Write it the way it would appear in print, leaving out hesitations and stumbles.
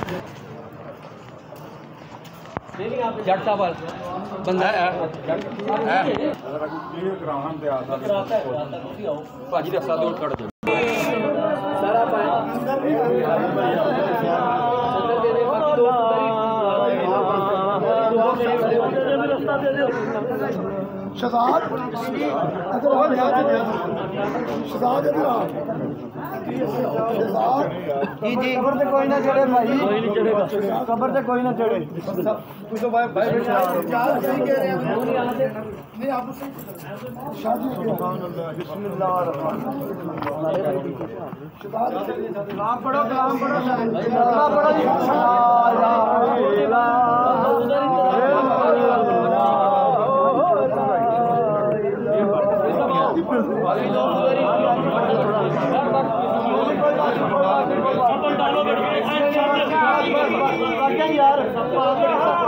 जट साहब बंदा है भाजी दसा दो कट दो सारा शहजाद शहजाद जी जी कबर से कोई ना चढ़े भाई, कबर से कोई ना चढ़े। कुछ तो भाई भाई सही कह रहे हैं नहीं आप शादी कलाम पढ़ो कलाम पढ़ो यार